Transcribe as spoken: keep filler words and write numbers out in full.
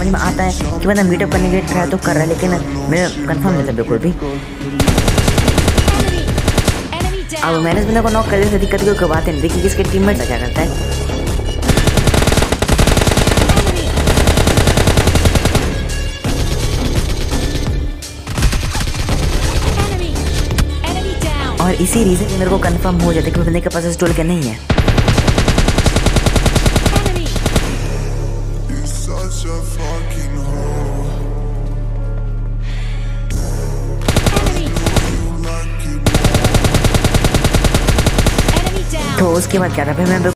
समझ में आता है कि मतलब मीटअप करने के लिए ट्राई तो कर रहा है, लेकिन मैं कंफर्म नहीं था बिल्कुल भी। अब मैंने इस बंदे को नॉक कर दिया, दिक्कत कोई कोई बात नहीं। देखिए किसके टीममेट क्या करता है। और इसी रीजन से मेरे को कंफर्म हो जाता है कि बंदे के पास स्टोल के नहीं है। तो उसके बाद क्या था फिर मैं